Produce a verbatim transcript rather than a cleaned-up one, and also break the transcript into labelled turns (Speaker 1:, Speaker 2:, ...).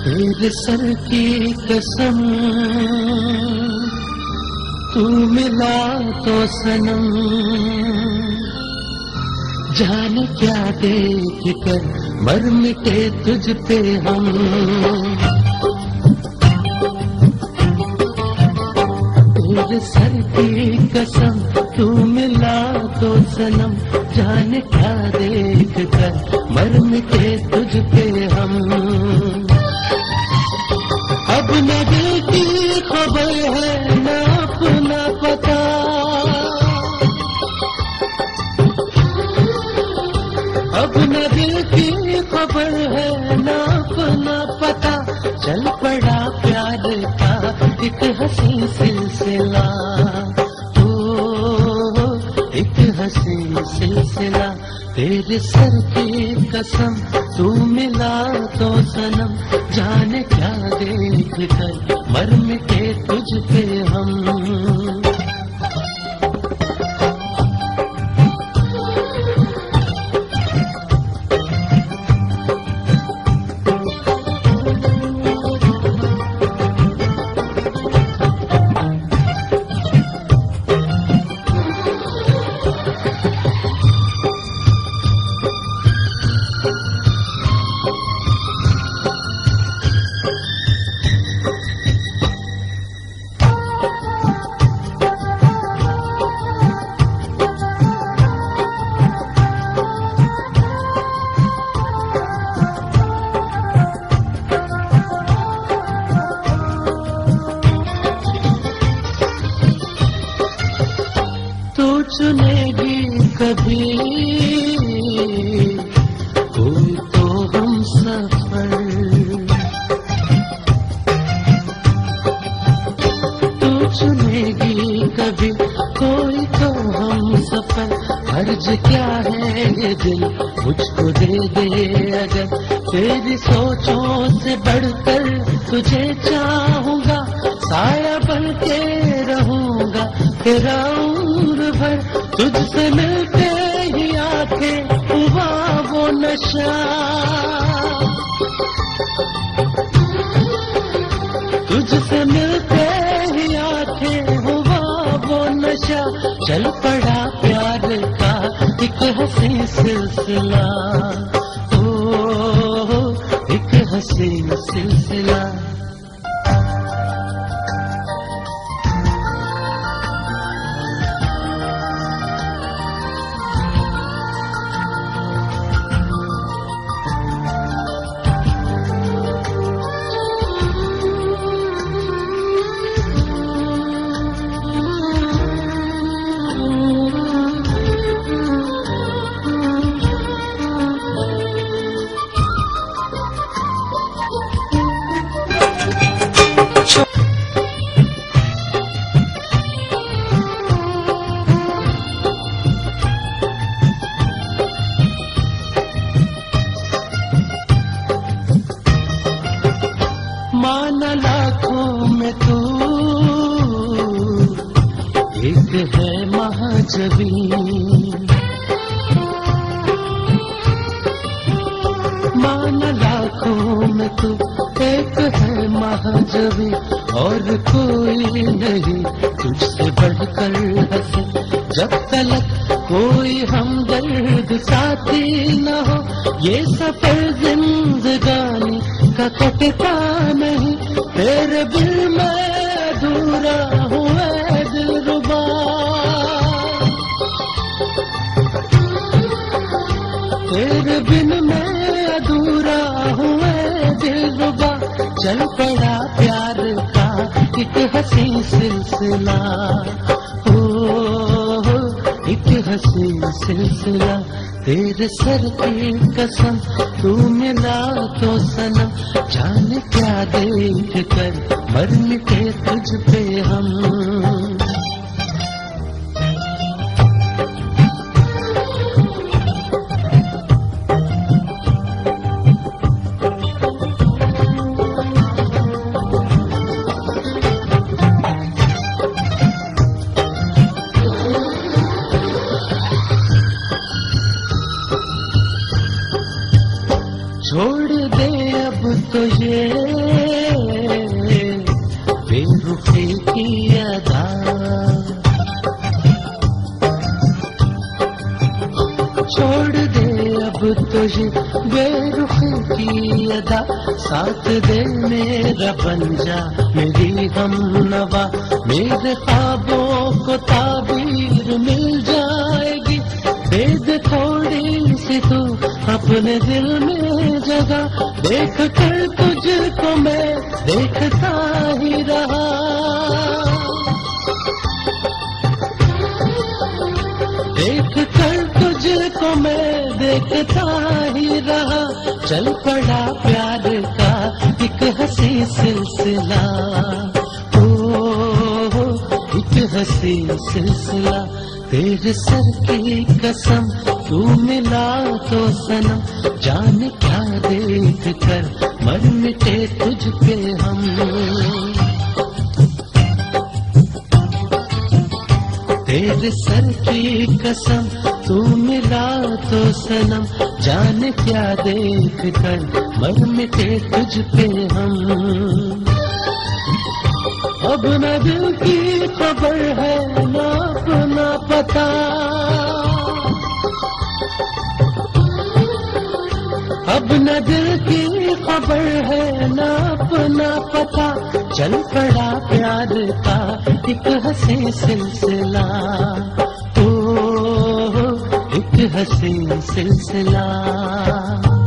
Speaker 1: तेरे सर की कसम तू मिला तो सनम, जाने क्या देख कर मर मिटे तुझ पे हम। तेरे सर की कसम तू मिला तो सनम, जाने क्या देख कर मर मिटे तुझ पे हम। अब न दिल की खबर है न अपना पता, अब न दिल की खबर है न अपना पता, चल पड़ा प्यार का एक हसी सिलसिला, ओ एक हसी सिलसिला। तेरे सर की कसम तू मिला तो सनम, जाने क्या देख कर मर मिटे तुझ पे हम। चुनेगी कभी कोई तो हम सफर, तू चुनेगी कभी कोई तो हम सफर। अर्ज क्या है ये दिल मुझको दे दे अगर, तेरी सोचों से बढ़कर तुझे चाहूंगा, साया बन के रहूंगा तेरा उम्र भर। तुझसे मिलते ही आंखें हुआ वो नशा, तुझसे मिलते ही आंखें हुआ वो नशा, चल पड़ा प्यार का एक हसी सिलसिला, ओ एक हसी सिलसिला। माना लाखों में तू एक है महाजबी, माना लाखों में तू एक है महाजबी, और कोई नहीं तुझसे बढ़कर हंसे। जब तलक कोई हमदर्द साथी न हो, ये सफर जिंदगानी का कटता नहीं, तेरे बिन मैं अधूरा हूँ ऐ दिलरुबा। तेरे बिन मैं अधूरा हूँ ऐ दिलरुबा, चल पड़ा प्यार का एक हसी सिलसिला, ओ एक हसी सिलसिला। तेरे सर की कसम तू मिला तो सनम, जाने क्या देख कर मर मिटे तुझ पे हम। छोड़ दे अब तो ये बेरुखी की अदा, छोड़ दे अब तो ये बेरुखी की अदा, साथ दे मेरा बन जा मेरी हम नवा, मेरे ख्वाबों को ताबीर मिल जाएगी, दे दे थोड़ी सी तू अपने दिल में जगह, देख कर तुझको मैं देखता ही रहा, देख कर तुझको मैं देखता ही रहा, चल पड़ा प्यार का एक हंसी सिलसिला, ओ एक हंसी सिलसिला, तेरे सर की कसम तू मिला तो सनम, जाने क्या देख कर मर मिटे तुझ पे हम, तेरे सर की कसम तू मिला तो सनम, जाने क्या देख कर मर मिटे तुझ पे हम, अब न दिल की खबर है न अपना पता, अब न दिल की खबर है न अपना पता, चल पड़ा प्यार का एक हंसी सिलसिला, ओ एक हंसी सिलसिला।